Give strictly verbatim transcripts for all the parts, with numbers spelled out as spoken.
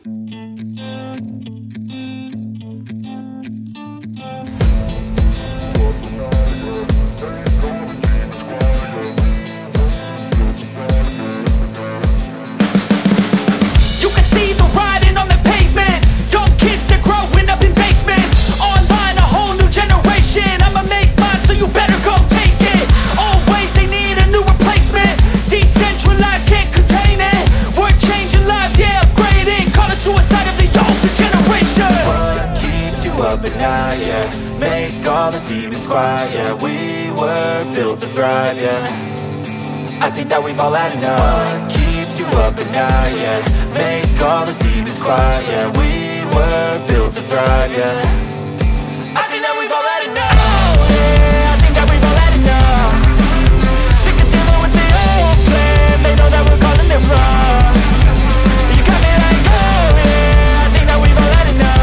Up at night, yeah. Make all the demons quiet, yeah. We were built to thrive, yeah. I think that we've all had enough. What keeps you up at night, yeah. Make all the demons quiet, yeah. We were built to thrive, yeah. I think that we've all had enough. Oh, yeah, I think that we've all had enough. Sick of dealing with the old plan. They know that we're calling it wrong. You got me like, oh yeah, I think that we've all had enough.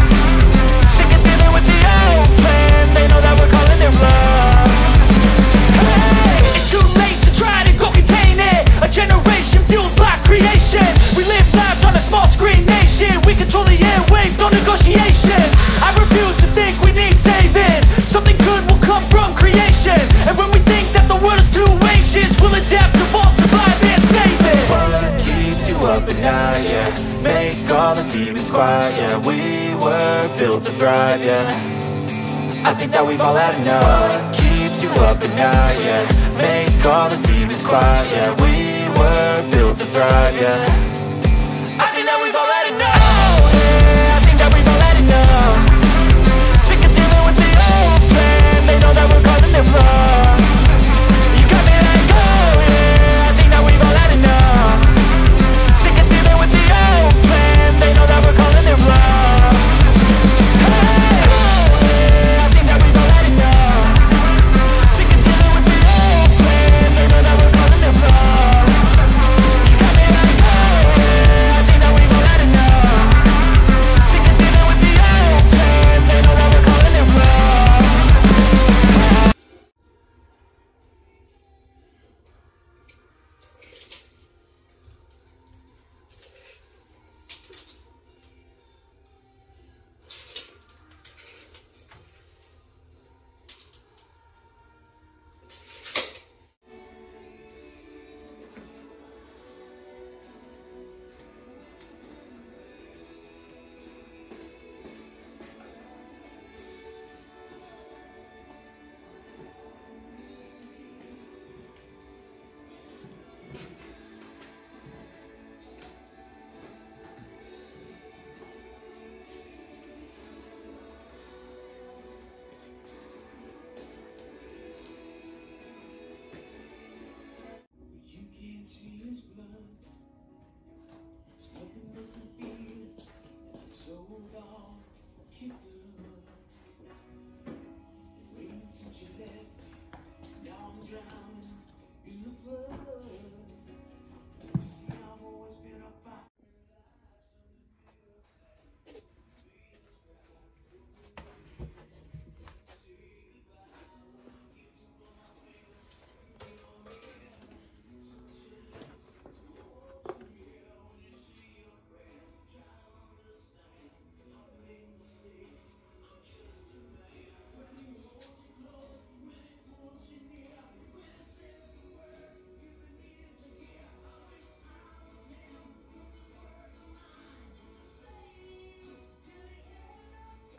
Generation fueled by creation. We live lives on a small screen nation. We control the airwaves, no negotiation. I refuse to think we need saving. Something good will come from creation. And when we think that the world is too anxious, we'll adapt, evolve, survive and save it. What keeps you up at night, yeah. Make all the demons quiet, yeah. We were built to thrive, yeah. I think that we've all had enough. What keeps you up at night, yeah. Make all the demons quiet, yeah. We were built to thrive, yeah.